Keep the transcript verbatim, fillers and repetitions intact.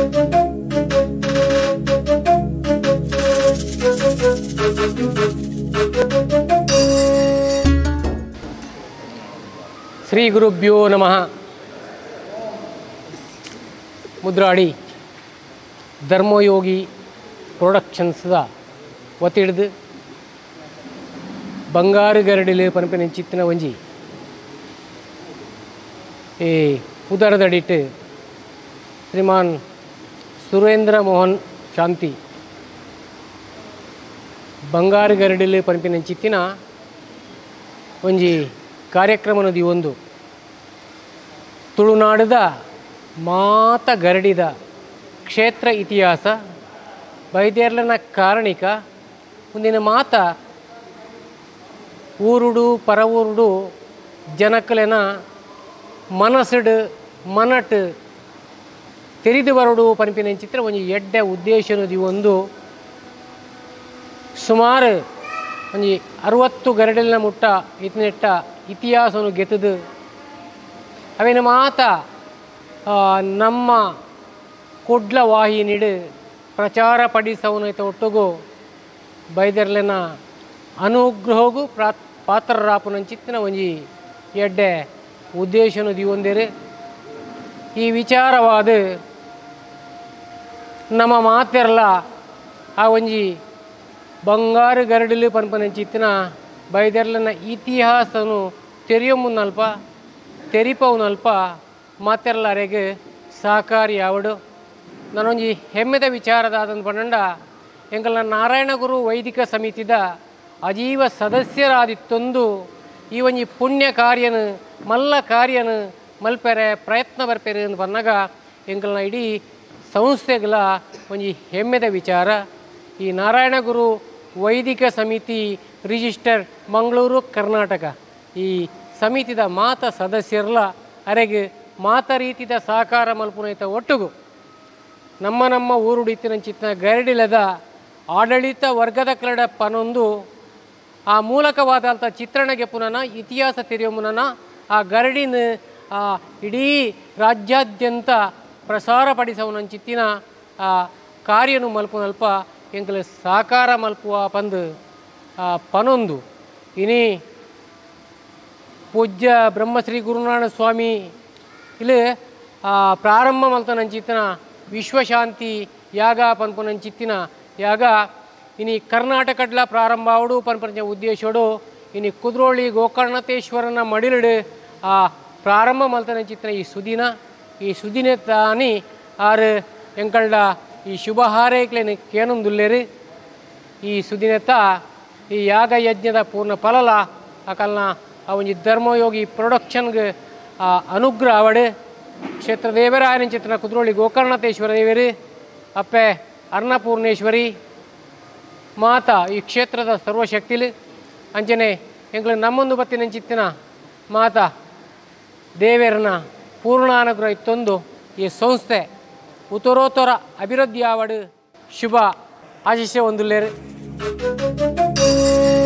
ಶ್ರೀ ಗುರುಭ್ಯೋ ನಮಃ. ಮುದ್ರಾಡಿ ಧರ್ಮಯೋಗಿ ಪ್ರೊಡಕ್ಷನ್ಸ್ದ ಒತ್ತಿಡ್ದು ಬಂಗಾರು ಗರಡಿಲು ಪನಪಿನ ಚಿತ್ತಿನ ಒಂಜಿ ಈ ಉದರದಡಿಟ್ಟು ಶ್ರೀಮಾನ್ ಸುರೇಂದ್ರ ಮೋಹನ್ ಶಾಂತಿ ಬಂಗಾರು ಗರಡಿಲು ಪನಪಿನ ಚಿತ್ತಿನ ಒಂಜಿ ಕಾರ್ಯಕ್ರಮನದಿ ಒಂದು ತುಳುನಾಡದ ಮಾತ ಗರಡಿದ ಕ್ಷೇತ್ರ ಇತಿಹಾಸ ಬೈದೇರ್ಲನ ಕಾರಣಿಕ ಮುಂದಿನ ಮಾತ ಊರುಡು ಪರವೂರುಡು ಜನಕ್ಕಲೆನ ಮನಸ್ಸುಡು ಮನಟ್ ತೆರಿದು ಬರಡು ಪನಿಪಿನ ಚಿತ್ರ ಒಂಜಿ ಎಡ್ಡೆ ಉದ್ದೇಶನದಿ ಒಂದು ಸುಮಾರು ಒಂಜಿ ಅರವತ್ತು ಗರಡಿನ ಮುಟ್ಟ ಇತ್ನೆಟ್ಟ ಇತಿಹಾಸನು ಗೆತ್ತದು ಅವೇನು ಮಾತ ನಮ್ಮ ಕೊಡ್ಲ ವಾಹಿನಿಡು ಪ್ರಚಾರ ಪಡಿಸವನೈತ ಒಟ್ಟುಗು ಬೈದರ್ಲೆನ ಅನುಗ್ರಹಗೂ ಪ್ರಾ ಪಾತ್ರರಾಪುನಂಚಿತ್ತಿನ ಒಂಜಿ ಎಡ್ಡೆ ಉದ್ದೇಶನು ದಿವೊಂದೇರು ಈ ವಿಚಾರವಾದ ನಮ್ಮ ಮಾತೆರ್ಲ ಆ ಒಂಜಿ ಬಂಗಾರು ಗರಡಿಲು ಪನ್ಪನಂಚಿತ್ತಿನ ಬೈದರ್ಲನ ಇತಿಹಾಸನು ತೆರೆಯೋ ಮುನ್ನಲ್ಪ ತೆರಿಪವನಲ್ಪ ಮಾತೆರ್ಲಾರೆಗೆ ಸಹಕಾರಿ ಆವಡು ನಾನೊಂಜಿ ಹೆಮ್ಮೆದ ವಿಚಾರದಾದಂದು ಪಂಡ ಎಂಕಲ್ನ ನಾರಾಯಣಗುರು ವೈದಿಕ ಸಮಿತಿದ ಅಜೀವ ಸದಸ್ಯರಾದಿತ್ತೊಂದು ಈ ಒಂಜಿ ಪುಣ್ಯ ಕಾರ್ಯನು ಮಲ್ಲ ಕಾರ್ಯನು ಮಲ್ಪೆರೆ ಪ್ರಯತ್ನ ಬರ್ಪೆರೆ ಅಂತ ಬಂದಾಗ ಎಂಕಲ್ನ ಇಡೀ ಸಂಸ್ಥೆಗಳ ಒಂಜಿ ಹೆಮ್ಮೆದ ವಿಚಾರ. ಈ ನಾರಾಯಣಗುರು ವೈದಿಕ ಸಮಿತಿ ರಿಜಿಸ್ಟರ್ ಮಂಗಳೂರು ಕರ್ನಾಟಕ ಈ ಸಮಿತಿದ ಮಾತ ಸದಸ್ಯರ್ಲ ಅರೆಗೆ ಮಾತ ರೀತಿದ ಸಹಕಾರ ಮಲ್ಪುನೈತ ಒಟ್ಟುಗು ನಮ್ಮ ನಮ್ಮ ಊರುಡಿತ್ತಿನ ಚಿತ್ತ ಗರಡಿಲದ ಆಡಳಿತ ವರ್ಗದ ಕರಡ ಪನೊಂದು ಆ ಮೂಲಕವಾದಂಥ ಚಿತ್ರಣಗೆ ಪುನಃ ಇತಿಹಾಸ ತೆರೆಯೋ ಮುನನ ಆ ಗರಡಿನ ಆ ಇಡೀ ರಾಜ್ಯಾದ್ಯಂತ ಪ್ರಸಾರ ಪಡಿಸವನಂಚಿತ್ತಿನ ಆ ಕಾರ್ಯನು ಮಲ್ಪುನಲ್ಪ ಎಂಕಲು ಸಹಕಾರ ಮಲ್ಪುವ ಪಂದು ಪನೊಂದು ಇನಿ ಪೂಜ್ಯ ಬ್ರಹ್ಮಶ್ರೀ ಗುರುನಾರಾಯಣ ಸ್ವಾಮಿ ಇಲ್ಲಿ ಪ್ರಾರಂಭ ಮಲ್ತನಂಚಿತ್ತಿನ ವಿಶ್ವಶಾಂತಿ ಯಾಗ ಪನ್ಪುನಂಚಿತ್ತಿನ ಯಾಗ ಇನಿ ಕರ್ನಾಟಕಡ್ಲ ಪ್ರಾರಂಭ ಅವಡು ಪನ್ಪಂಚ ಉದ್ದೇಶೋಡು ಇನಿ ಕುದ್ರೋಳಿ ಗೋಕರ್ಣತೇಶ್ವರನ ಮಡಿಲಡು ಆ ಪ್ರಾರಂಭ ಮಲ್ತನಂಚಿತ್ತಿನ ಈ ಸುದಿನ ಈ ಸುದಿನ ತಾನಿ ಆರು ಎಂಕಲ್ಡ ಈ ಶುಭ ಹಾರೈಕ್ಲೇನು ಕೇನೊಂದುಲ್ಲೇರು ಈ ಸುದಿನತ್ತ ಈ ಯಾಗ ಯಜ್ಞದ ಪೂರ್ಣ ಫಲಲ ಅಕಲ್ನ ಆ ಒಂಜಿ ಧರ್ಮಯೋಗಿ ಪ್ರೊಡಕ್ಷನ್ಗೆ ಅನುಗ್ರಹ ಅವಡು ಕ್ಷೇತ್ರ ದೇವರಾಯನ ಚಿತ್ರನ ಕುದ್ರೋಳಿ ಗೋಕರ್ಣತೇಶ್ವರ ದೇವರು ಅಪ್ಪೆ ಅನ್ನಪೂರ್ಣೇಶ್ವರಿ ಮಾತಾ ಈ ಕ್ಷೇತ್ರದ ಸರ್ವಶಕ್ತಿಲು ಅಂಚನೆ ಎಂಗ್ಳು ನಮ್ಮೊಂದು ಬತ್ತಿನ ಚಿತ್ತಿನ ಮಾತಾ ದೇವೇರನ ಪೂರ್ಣಾನುಗ್ರಹ ಇತ್ತೊಂದು ಈ ಸಂಸ್ಥೆ ಉತ್ತರೋತ್ತರ ಅಭಿವೃದ್ಧಿ ಆವಡು ಶುಭ ಆಶಿಷ್ಯ ಹೊಂದುಲ್ಲೇರು.